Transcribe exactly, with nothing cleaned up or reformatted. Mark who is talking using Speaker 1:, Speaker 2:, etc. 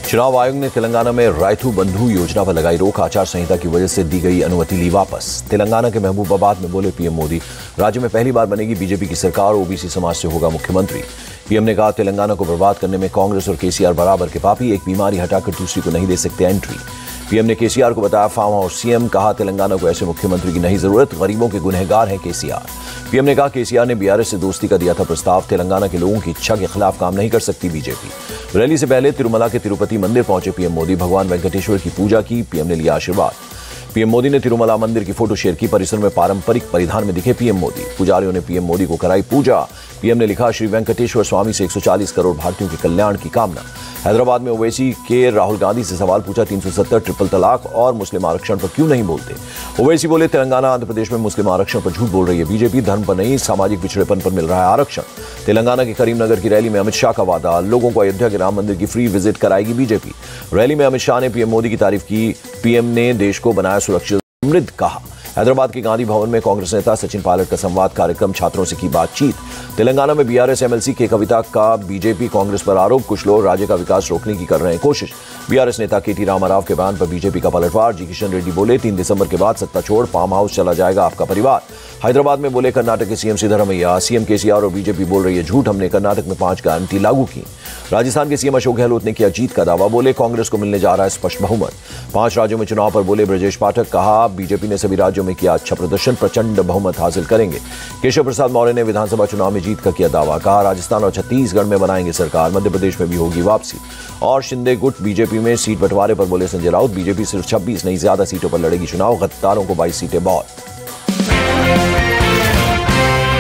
Speaker 1: चुनाव आयोग ने तेलंगाना में रायथू बंधु योजना पर लगाई रोक। आचार संहिता की वजह से दी गई अनुमति ली वापस। तेलंगाना के महबूबाबाद में बोले पीएम मोदी, राज्य में पहली बार बनेगी बीजेपी की सरकार, ओबीसी समाज से होगा मुख्यमंत्री। पीएम ने कहा, तेलंगाना को बर्बाद करने में कांग्रेस और केसीआर बराबर के पापी, एक बीमारी हटाकर दूसरी को नहीं दे सकते एंट्री। पीएम ने केसीआर को बताया फार्म हाउस सीएम। कहा, तेलंगाना को ऐसे मुख्यमंत्री की नहीं जरूरत, गरीबों के गुनहगार है केसीआर। पीएम ने कहा, केसीआर ने बीआरएस से दोस्ती का दिया था प्रस्ताव, तेलंगाना के लोगों की इच्छा के खिलाफ काम नहीं कर सकती बीजेपी। रैली से पहले तिरुमला के तिरुपति मंदिर पहुंचे पीएम मोदी, भगवान वेंकटेश्वर की पूजा की। पीएम ने लिया आशीर्वाद। पीएम मोदी ने तिरुमला मंदिर की फोटो शेयर की। परिसर में पारंपरिक परिधान में दिखे पीएम मोदी। पुजारियों ने पीएम मोदी को कराई पूजा। पीएम ने लिखा, श्री वेंकटेश्वर स्वामी से एक सौ चालीस करोड़ भारतीयों के कल्याण की कामना। हैदराबाद में ओवैसी के राहुल गांधी से सवाल पूछा, तीन सौ सत्तर ट्रिपल तलाक और मुस्लिम आरक्षण पर क्यों नहीं बोलते। ओवैसी बोले, तेलंगाना आंध्र प्रदेश में मुस्लिम आरक्षण पर झूठ बोल रही है बीजेपी, धर्म पर नहीं सामाजिक पिछड़ेपन पर मिल रहा है आरक्षण। तेलंगाना के करीमनगर की रैली में अमित शाह का वादा, लोगों को अयोध्या के राम मंदिर की फ्री विजिट कराएगी बीजेपी। रैली में अमित शाह ने पीएम मोदी की तारीफ की। पीएम ने देश को बनाया सुरक्षित समृद्ध कहा। हैदराबाद के गांधी भवन में कांग्रेस नेता सचिन पायलट का संवाद कार्यक्रम, छात्रों से की बातचीत। तेलंगाना में बीआरएस एमएलसी के कविता का बीजेपी कांग्रेस पर आरोप, कुछ लोग राज्य का विकास रोकने की कर रहे हैं कोशिश। बीआरएस नेता केटी रामाराव के बयान पर बीजेपी का पलटवार। जी किशन रेड्डी बोले, तीन दिसंबर के बाद सत्ता छोड़ फार्म हाउस चला जाएगा आपका परिवार। हैदराबाद में बोले कर्नाटक के सीएम सिद्धरमैया, सीएम केसीआर और बीजेपी बोल रही है झूठ, हमने कर्नाटक में पांच गारंटी लागू की। राजस्थान के सीएम अशोक गहलोत ने किया जीत का दावा, बोले कांग्रेस को मिलने जा रहा है स्पष्ट बहुमत। पांच राज्यों में चुनाव पर बोले ब्रजेश पाठक, कहा बीजेपी ने सभी राज्यों में किया अच्छा प्रदर्शन, प्रचंड बहुमत हासिल करेंगे। केशव प्रसाद मौर्य ने विधानसभा चुनाव में जीत का किया दावा, कहा राजस्थान और छत्तीसगढ़ में बनाएंगे सरकार, मध्य प्रदेश में भी होगी वापसी। और शिंदे गुट बीजेपी में सीट बंटवारे पर बोले संजय राउत, बीजेपी सिर्फ छब्बीस नहीं ज्यादा सीटों पर लड़ेगी चुनाव, गद्दारों को बाईस सीटें बहुत।